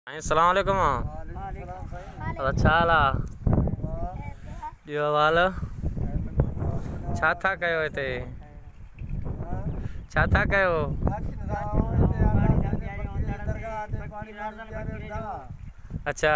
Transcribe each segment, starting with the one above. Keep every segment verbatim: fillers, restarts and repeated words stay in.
अस्सलाम वालेकुम। अच्छा हाल ॿियो हाल छा था कयो हिते? छा था कयो? अच्छा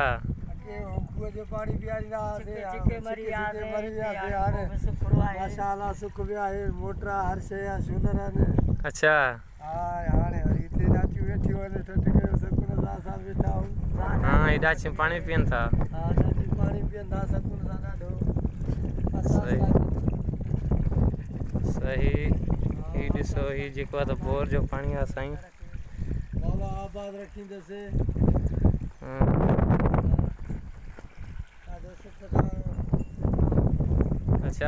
माशाअल्लाह सुख भी आहे मोटर हर शइ आहे सोलर आहिनि। अच्छा हाणे वरी हिते नाचियूं वेठियूं आहिनि ठठ कयो सुकून सां असां वेठा आहियूं। हाँ ये डाची पानी पियनि था। हाँ डाची पानी पियनि था सुकून सां ॾाढो। सही सही ही ॾिसो ही जेको आहे त बोर जो पाणी आहे साईं। बाबा आबाद रखींदुसि। ॾाढो सुख सां। अच्छा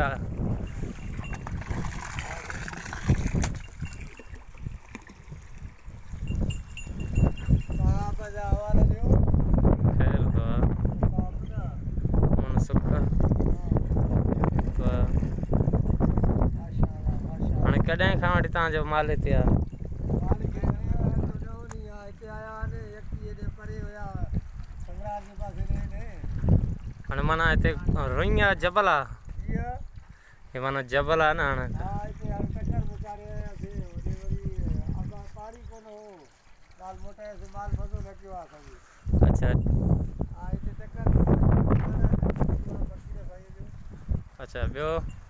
खैर दुआ मन सुख दुआ। हाणे कॾहिं खां वठी तव्हांजो माल हिते आहे? हाणे माना हिते रुई आहे जबल आहे? हे माना जबल आहे न हाणे? अच्छा अच्छा ॿियो